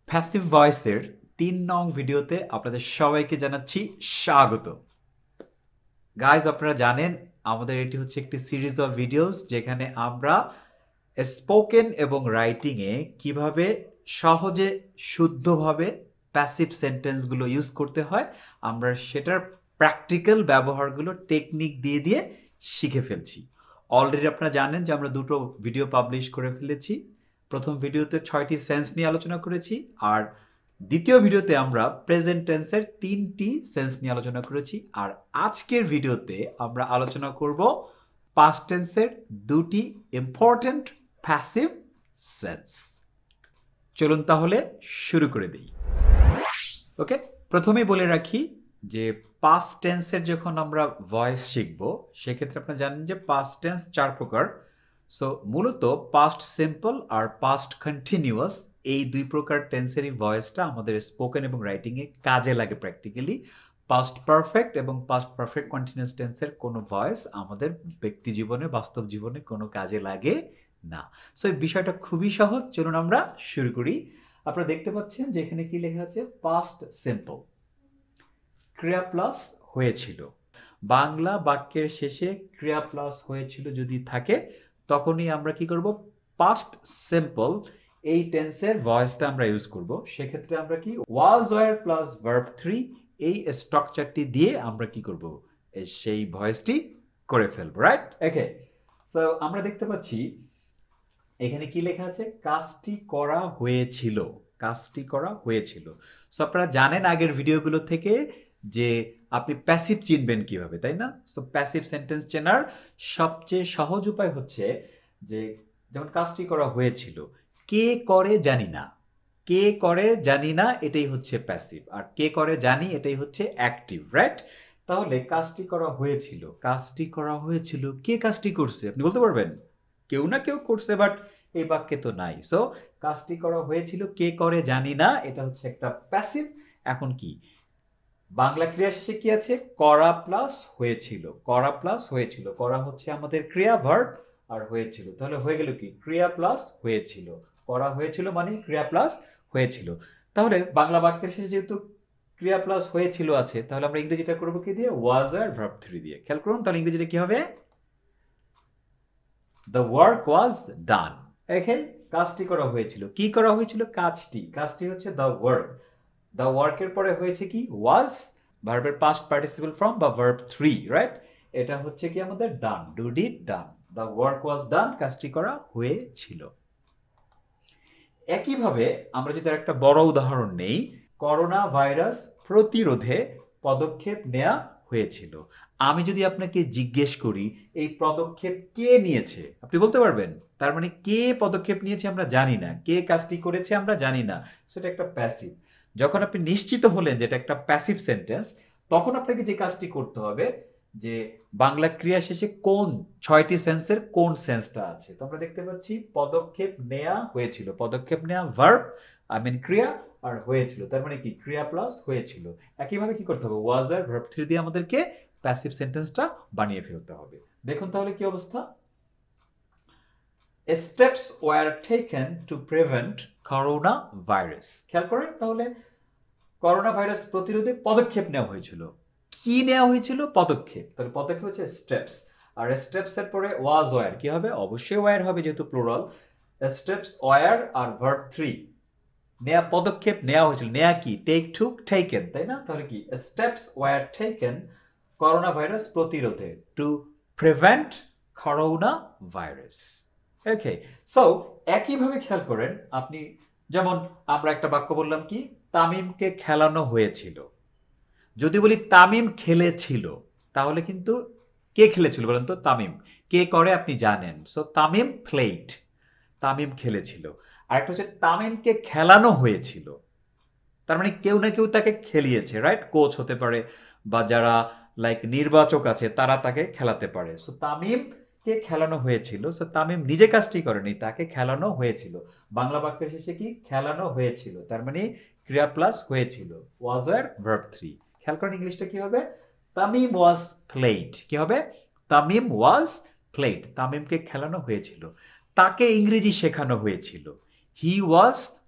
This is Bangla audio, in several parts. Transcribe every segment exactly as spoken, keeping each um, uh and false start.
প্যাসিভ ভয়েসের তিন নং ভিডিওতে আপনাদের সবাইকে জানাচ্ছি স্বাগত। গাইজ, আপনারা জানেন আমাদের এটি হচ্ছে একটি সিরিজ অফ ভিডিওস যেখানে আমরা স্পোকেন এবং রাইটিংয়ে কিভাবে সহজে শুদ্ধভাবে প্যাসিভ সেন্টেন্সগুলো ইউজ করতে হয় আমরা সেটার প্র্যাকটিক্যাল ব্যবহারগুলো টেকনিক দিয়ে দিয়ে শিখে ফেলছি। অলরেডি আপনারা জানেন যে আমরা দুটো ভিডিও পাবলিশ করে ফেলেছি। প্রথম ভিডিওতে ছয়টি সেন্স নিয়ে আলোচনা করেছি, আর দ্বিতীয় ভিডিওতে আমরা প্রেজেন্ট টেন্সের তিনটি সেন্স নিয়ে আলোচনা করেছি, আর আজকের ভিডিওতে আমরা আলোচনা করব পাস্ট টেন্সের দুটি ইম্পর্ট্যান্ট প্যাসিভ সেন্স। চলুন তাহলে শুরু করে দিই। ওকে, প্রথমেই বলে রাখি যে পাস্ট টেন্সের যখন আমরা ভয়েস শিখব সেক্ষেত্রে আপনারা জানেন যে পাস্ট টেন্স চার প্রকার। সো মূলত পাস্ট সিম্পল আর পাস্ট কন্টিনিউয়াস এই দুই প্রকার টেন্সেরই ভয়েসটা আমাদের স্পোকেন এবং রাইটিংয়ে কাজে লাগে প্র্যাকটিক্যালি। পাস্ট পারফেক্ট এবং পাস্ট পারফেক্ট কন্টিনিউয়াস টেন্সের কোনো ভয়েস আমাদের ব্যক্তি জীবনে বাস্তব জীবনে কোনো কাজে লাগে না। সো এই বিষয়টা খুবই সহজ। চলুন আমরা শুরু করি। আপনারা দেখতে পাচ্ছেন যে এখানে কি লেখা আছে, পাস্ট সিম্পল, ক্রিয়া প্লাস হয়েছিল। বাংলা বাক্যের শেষে ক্রিয়া প্লাস হয়েছিল যদি থাকে তখনই আমরা কি করব, পাস্ট সিম্পল এই টেন্সের ভয়েসটা আমরা ইউজ করব। সেক্ষেত্রে আমরা কি was were plus verb three এই স্ট্রাকচারটি দিয়ে আমরা কি করব, সেই ভয়েসটি করে ফেলবো, রাইট? ওকে, সো আমরা দেখতে পাচ্ছি এখানে কি লেখা আছে, কাজটি করা হয়েছিল, কাজটি করা হয়েছিল। সো আপনারা জানেন আগের ভিডিওগুলো থেকে যে আপনি প্যাসিভ চিনবেন কিভাবে, তাই না? সো প্যাসিভ সেন্টেন্স চেনার সবচেয়ে সহজ উপায় হচ্ছে যে যেমন কাজটি করা হয়েছিল, কে করে জানি না, কে করে জানি না এটাই হচ্ছে প্যাসিভ, আর কে করে জানি এটাই হচ্ছে অ্যাক্টিভ, রাইট? তাহলে কাজটি করা হয়েছিল, কাজটি করা হয়েছিল, কে কাজটি করছে আপনি বলতে পারবেন? কেউ না কেউ করছে, বাট এই বাক্যে তো নাই। সো কাজটি করা হয়েছিল, কে করে জানি না, এটা হচ্ছে একটা প্যাসিভ। এখন কি বাংলা ক্রিয়া শেষে কি আছে, করা প্লাস হয়েছিল, করা প্লাস হয়েছিল, করা হচ্ছে আমাদের ক্রিয়া ভার্ব আর হয়েছিল, তাহলে হয়ে গেল কি ক্রিয়া প্লাস হয়েছিল, করা হয়েছিল মানে ক্রিয়া প্লাস হয়েছিল। তাহলে বাংলা বাক্যের শেষে যেহেতু ক্রিয়া প্লাস হয়েছিল আছে, তাহলে আমরা ইংরেজিটা করবো কি দিয়ে, ওয়াজ আর ভার্ব থ্রি দিয়ে। খেয়াল করুন তাহলে ইংরেজিটা কি হবে, the work was done। এখন কাজটি করা হয়েছিল, কি করা হয়েছিল, কাজটি, কাজটি হচ্ছে the work, the work এর পরে হয়েছে কি was, ভার্বের past participle form বা verb থ্রি, রাইট? এটা হচ্ছে কি আমাদের done, do did done, the work was done, কাজটি করা হয়েছিল। একইভাবে আমরা যদি একটা বড় উদাহরণ নেই, করোনা ভাইরাস প্রতিরোধে পদক্ষেপ নেওয়া হয়েছিল। আমি যদি আপনাকে জিজ্ঞেস করি এই পদক্ষেপ কে নিয়েছে, আপনি বলতে পারবেন? তার মানে কে পদক্ষেপ নিয়েছে আমরা জানি না, কে কাজটি করেছে আমরা জানি না, সেটা একটা প্যাসিভ। যখন আপনি নিশ্চিত হলেন যে এটা একটা প্যাসিভ সেন্টেন্স, তখন আপনাকে যে কাজটি করতে হবে যে বাংলা ক্রিয়া শেষে কোন ছয়টি সেন্সের কোন সেন্সটা আছে। তো আমরা দেখতে পাচ্ছি পদক্ষেপ নেওয়া হয়েছিল, পদক্ষেপ নেওয়া ভার্ব, আই মিন ক্রিয়া, আর হয়েছিল তার মানে কি ক্রিয়া প্লাস হয়েছিল। একইভাবে কি করতে হবে, ওয়াজ আর ভার্ব থ্রি দিয়ে আমাদেরকে প্যাসিভ সেন্টেন্সটা বানিয়ে ফেলতে হবে। দেখুন তাহলে কি অবস্থা, steps were taken to prevent corona virus. খেয়াল করেন তাহলে করোনা ভাইরাস প্রতিরোধে পদক্ষেপ নেওয়া হয়েছিল, কি নেওয়া হয়েছিল, পদক্ষেপ, তাহলে পদক্ষেপ হচ্ছে স্টেপস, আর স্টেপস এর পরে ওয়াজ ওয়ার কি হবে, অবশ্যই ওয়ার হবে যেহেতু প্লুরাল। স্টেপস ওয়ার আর ভার্ব থ্রি, নেয়া পদক্ষেপ নেওয়া হয়েছিল, নেয়া কি, টেক টুক টেকেন, তাই না? তাহলে কি steps were taken corona virus প্রতিরোধে, to prevent corona virus. Okay, so একইভাবে খেয়াল করেন আপনি, যেমন আমরা একটা বাক্য বললাম কি, তামিমকে খেলানো হয়েছিল। যদি বলি তামিম খেলেছিল, তাহলে কিন্তু কে খেলেছিল বলেন তো, তামিম। কে করে আপনি জানেন, সো তামিম প্লেড, তামিম খেলেছিল। আরেকটা হচ্ছে তামিমকে খেলানো হয়েছিল, তার মানে কেউ না কেউ তাকে খেলিয়েছে, রাইট? কোচ হতে পারে বা যারা লাইক নির্বাচক আছে তারা তাকে খেলাতে পারে। সো তামিমকে খেলানো হয়েছিল, সো তামিম নিজে কাজটি করেনি, তাকে খেলানো হয়েছিল। বাংলা বাক্যের শেষে কি, খেলানো হয়েছিল, তার মানে ক্রিয়া প্লাস হয়েছিল, ওয়াজ আর ভার্ব থ্রি। খেয়াল করেন ইংলিশটা কি হবে, তামিম ওয়াজ প্লেড, কি হবে, তামিম ওয়াজ প্লেড, তামিমকে খেলানো হয়েছিল। তাকে ইংরেজি শেখানো হয়েছিল, হি ওয়াজ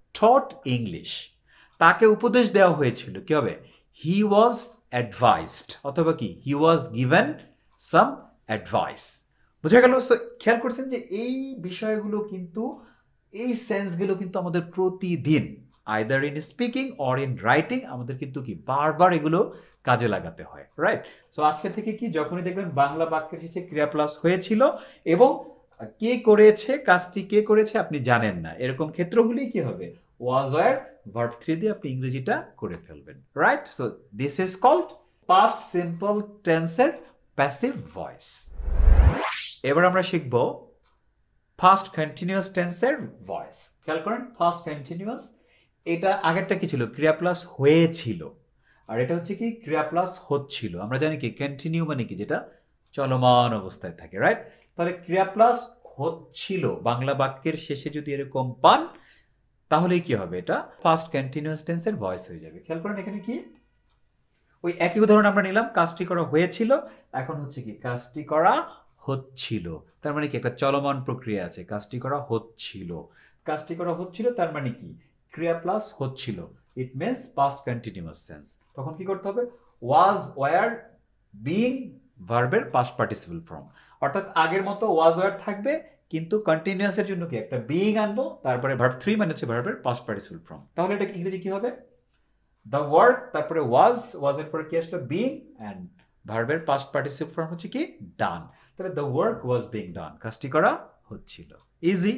টট ইংলিশ, তাকে উপদেশ দেওয়া হয়েছিল, কি হবে? হি ওয়াজ অ্যাডভাইসড, অথবা কি হি ওয়াজ গিভেন সাম অ্যাডভাইস। বুঝা গেল? সো খেয়াল করছেন যে এই বিষয়গুলো কিন্তু, এই সেন্সগুলো কিন্তু আমাদের প্রতিদিন either in speaking or in writing আমাদের কিন্তু কি বারবার এগুলো কাজে লাগাতে হয়, রাইট? সো আজকে থেকে কি যখনই দেখবেন বাংলা বাক্যের শেষে ক্রিয়া প্লাস হয়েছিল এবং কে করেছে, কাজটি কে করেছে আপনি জানেন না, এরকম ক্ষেত্র হলেই কি হবে? ওয়াজ ওয়্যার ভার্ব থ্রি দিয়ে আপনি ইংরেজিটা করে ফেলবেন, right? So this is called past simple টেন্সের প্যাসিভ ভয়েস। এবার আমরা শিখব ফার্স্ট কন্টিনিউয়াস টেন্সের ভয়েস। খেয়াল করেন, ফার্স্ট কন্টিনিউয়াস, এটা আগেরটা কি ছিল? ক্রিয়া প্লাস হয়েছিল, আর এটা হচ্ছে কি ক্রিয়া প্লাস হচ্ছিল। আমরা জানি কি কন্টিনিউ মানে কি, যেটা চলমান অবস্থায় থাকে, রাইট? তাহলে ক্রিয়া প্লাস হচ্ছিল বাংলা বাক্যের শেষে যদি এরকম পান, তাহলে কি হবে? এটা ফার্স্ট কন্টিনিউয়াস টেন্সের ভয়েস হয়ে যাবে। খেয়াল করেন এখানে কি, ওই একই উদাহরণ আমরা নিলাম, কাজটি করা হয়েছিল, এখন হচ্ছে কি কাজটি করা হচ্ছিল। তার মানে কি একটা চলমান প্রক্রিয়া আছে, কাজটি করা হচ্ছিল, কাজটি করা হচ্ছিল, তার মানে কি ক্রিয়া প্লাস হচ্ছিল, it means past continuous tense. তখন কি করতে হবে? ওয়াজ ওয়্যার বিং ভার্বের পাস্ট পার্টিসিপল ফর্ম, অর্থাৎ আগের মতো ওয়াজ ওয়্যার থাকবে, কিন্তু কন্টিনিউয়াসের জন্য কি একটা বিং আনবো, তারপরে ভার্ব থ্রি মানে হচ্ছে ভার্বের পাস্ট পার্টিসিপল ফর্ম। তাহলে এটা ইংরেজি কি হবে? দ্য ওয়ার্ক, তারপরে ওয়াজ, ওয়াজের পরে কি আসলো? বিং, এন্ড ভার্বের পাস্ট পার্টিসিপল ফর্ম হচ্ছে কি ডান। তাহলে the work was being done, কাজটি করা হচ্ছিল। ইজি।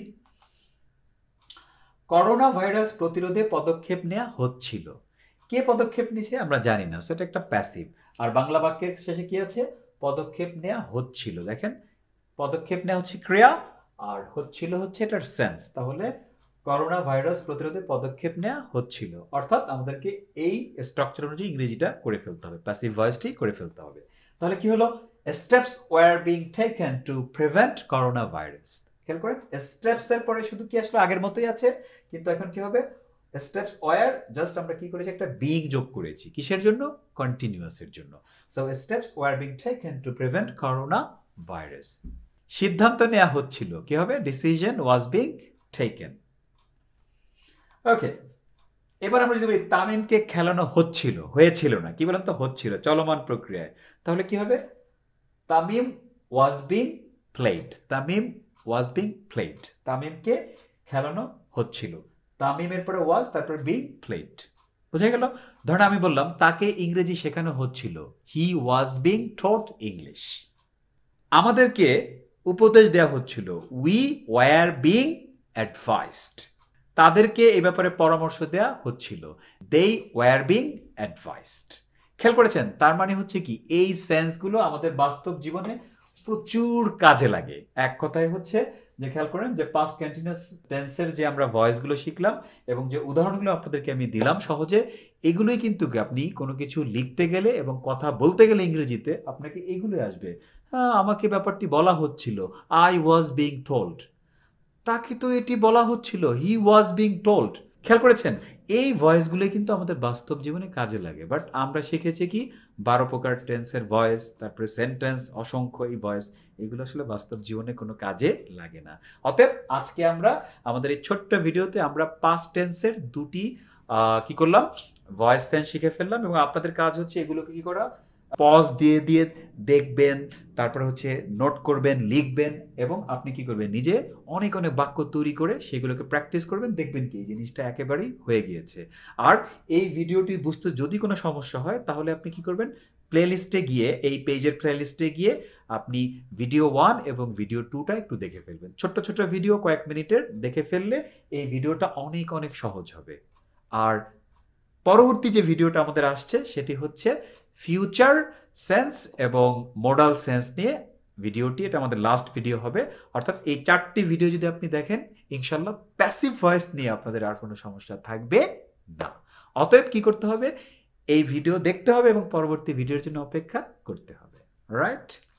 করোনা ভাইরাস প্রতিরোধে পদক্ষেপ নেওয়া হচ্ছিল, কে পদক্ষেপ নিছে আমরা জানি না, সেটা একটা প্যাসিভ। আর বাংলা বাক্যের শেষে কি আছে? পদক্ষেপ নেওয়া হচ্ছিল। দেখেন, পদক্ষেপ নেওয়া হচ্ছে ক্রিয়া, আর হচ্ছিল হচ্ছে এটার সেন্স। তাহলে করোনা ভাইরাস প্রতিরোধে পদক্ষেপ নেওয়া হচ্ছিল, অর্থাৎ আমাদেরকে এই স্ট্রাকচার অনুযায়ী ইংরেজিটা করে ফেলতে হবে, প্যাসিভ ভয়েসটি করে ফেলতে হবে। তাহলে কি হলো? Steps were being taken to prevent corona virus. খেয়াল করেন, স্টেপস এর পরে শুধু কি আসলে আগের মতোই আছে, কিন্তু এখন কি হবে? স্টেপস ওয়ার, জাস্ট আমরা কি করেছি? একটা বিং যোগ করেছি, কিসের জন্য? কন্টিনিউয়াস এর জন্য। So steps were being taken to prevent corona virus. সিদ্ধান্ত নেওয়া হচ্ছিল, কি হবে? Decision was being taken. Okay, এবার আমরা যদি বলি তামিমকে খেলানো হচ্ছিল, হয়েছিল না, কি বলেন তো? হচ্ছিল, চলমান প্রক্রিয়ায়। তাহলে কি হবে? Tamim was being played, Tamim was being played, তামিমকে খেলানো হচ্ছিল, তামিমের পরে ওয়াজ, তারপরে বিং প্লেড। বুঝা গেল? ধরুন আমি বললাম তাকে ইংরেজি শেখানো হচ্ছিল, হি ওয়াজ বিং টট ইংলিশ। আমাদেরকে উপদেশ দেওয়া হচ্ছিল, উই ওয়ার বিং অ্যাডভাইসড, তাদেরকে এই ব্যাপারে পরামর্শ দেওয়া হচ্ছিল, দে ওয়ার বিং অ্যাডভাইসড। খেয়াল করেছেন? তার মানে হচ্ছে কি এই সেন্সগুলো আমাদের বাস্তব জীবনে প্রচুর কাজে লাগে। এক কথায় হচ্ছে যে, খেয়াল করেন যে পাস্ট কন্টিনিউয়াস টেন্সের যে আমরা ভয়েসগুলো শিখলাম এবং যে উদাহরণগুলো আপনাদেরকে আমি দিলাম সহজে, এগুলোই কিন্তু আপনি কোনো কিছু লিখতে গেলে এবং কথা বলতে গেলে ইংরেজিতে আপনাকে এগুলোই আসবে। হ্যাঁ, আমাকে ব্যাপারটি বলা হচ্ছিল, আই ওয়াজ বিং টোল্ড, তাকে তো এটি বলা হচ্ছিল, হি ওয়াজ বিং টোল্ড। খেয়াল করেছেন? এই ভয়েসগুলো কিন্তু আমাদের বাস্তব জীবনে কাজে লাগে, বাট আমরা শিখেছি কি বারো প্রকার টেন্সের ভয়েস, তারপরে সেন্টেন্স, অসংখ্য এই ভয়েস, এগুলো আসলে বাস্তব জীবনে কোনো কাজে লাগে না। অতএব আজকে আমরা আমাদের এই ছোট্ট ভিডিওতে আমরা পাস্ট টেন্সের দুটি কি করলাম? ভয়েস সেন্স শিখে ফেললাম, এবং আপনাদের কাজ হচ্ছে এগুলোকে কি করা? পজ দিয়ে দিয়ে দেখবেন, তারপরে হচ্ছে নোট করবেন, লিখবেন, এবং আপনি কি করবেন? নিজে অনেক অনেক বাক্য তৈরি করে সেগুলোকে প্র্যাকটিস করবেন। দেখবেন কি এই জিনিসটা একেবারেই হয়ে গিয়েছে। আর এই ভিডিওটি বুঝতে যদি কোনো সমস্যা হয়, তাহলে আপনি কি করবেন? প্লেলিস্টে গিয়ে, এই পেজের প্লেলিস্টে গিয়ে আপনি ভিডিও ওয়ান এবং ভিডিও টুটা একটু দেখে ফেলবেন। ছোট্ট ছোট্ট ভিডিও কয়েক মিনিটের দেখে ফেললে এই ভিডিওটা অনেক অনেক সহজ হবে। আর পরবর্তী যে ভিডিওটা আমাদের আসছে সেটি হচ্ছে ফিউচার সেন্স এবং মোডাল সেন্স নিয়ে ভিডিওটি, এটা আমাদের লাস্ট ভিডিও হবে। অর্থাৎ এই চারটি ভিডিও যদি আপনি দেখেন, ইনশাল্লাহ প্যাসিভ ভয়েস নিয়ে আপনাদের আর কোনো সমস্যা থাকবে না। অতএব কি করতে হবে? এই ভিডিও দেখতে হবে এবং পরবর্তী ভিডিওর জন্য অপেক্ষা করতে হবে, রাইট?